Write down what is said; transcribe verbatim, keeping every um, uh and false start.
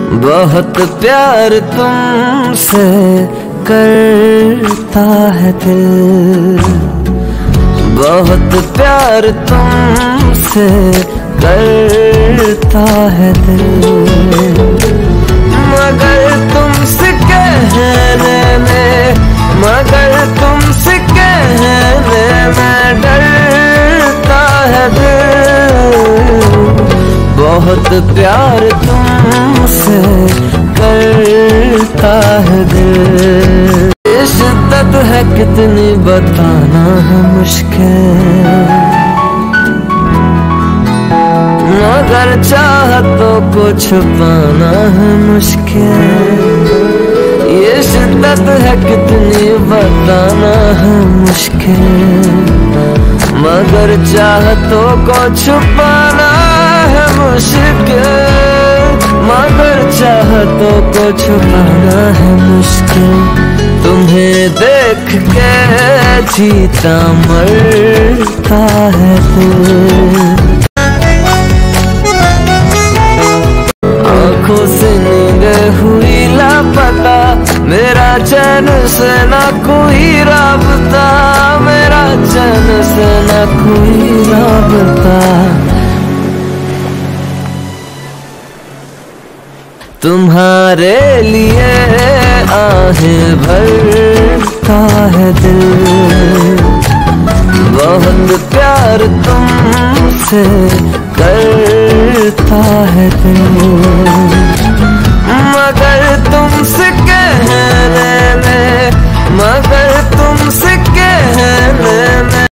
बहुत प्यार तुमसे करता है दिल, बहुत प्यार तुमसे करता है दिल, मगर तुमसे कहने में, मगर तुमसे कहने में डरता है दिल। बहुत प्यार तुमसे करता है दिल। ये शिद्दत है कितनी बताना है मुश्किल, मगर चाहतों को छुपाना है मुश्किल। ये शिद्दत है कितनी बताना है मुश्किल, मगर चाहतों को छुपाना है मुश्किल, मगर चाहतों को छुपाना है मुश्किल। तुम्हें देख के जीता मरता है दिल, आँखों से नींद हुई लापता, मेरा चैन से ना कोई राबता, मेरा चैन से ना कोई राबता। तुम्हारे लिए आहें भरता है दिल, बहुत प्यार तुमसे करता है दिल।